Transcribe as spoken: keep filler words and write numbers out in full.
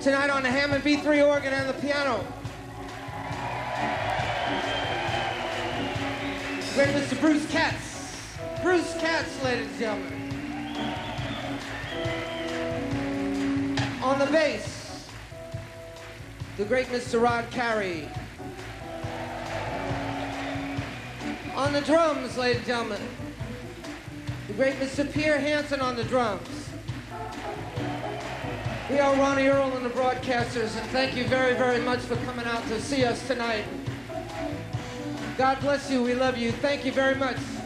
Tonight on the Hammond B three organ and the piano, great Mister Bruce Katz. Bruce Katz, ladies and gentlemen. On the bass, the great Mister Rod Carey. On the drums, ladies and gentlemen, the great Mister Pierre Hansen on the drums. We are Ronnie Earl and the broadcasters, and thank you very, very much for coming out to see us tonight. God bless you. We love you. Thank you very much.